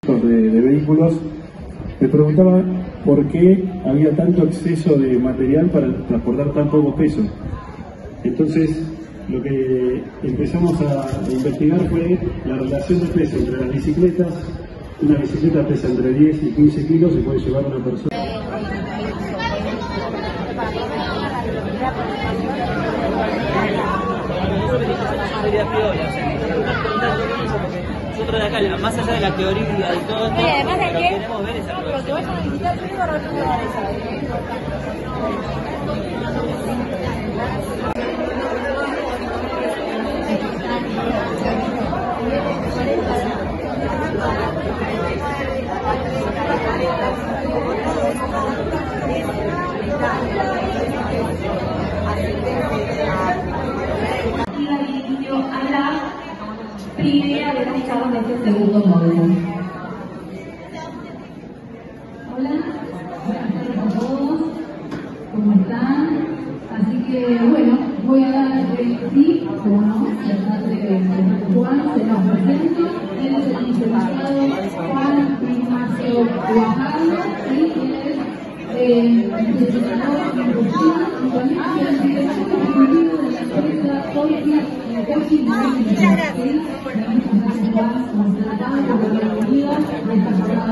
de vehículos, me preguntaba por qué había tanto exceso de material para transportar tan poco peso. Entonces, lo que empezamos a investigar fue la relación de peso entre las bicicletas. Una bicicleta pesa entre 10 y 15 kilos y puede llevar una persona. Nosotros de acá, más allá de la teoría y todo esto, además de lo que queremos ver es lo que vayan a visitar primero recuperar esa. Primera de las charlas de este segundo módulo. Hola, buenas tardes a todos, ¿cómo están? Así que bueno, voy a dar sí, como no, tratar de Juan se nos presenta. Él es el licenciado Juan Ignacio Guajardo y él es diseñador industrial y también es el director ejecutivo de la empresa Tolkien. Muchas gracias.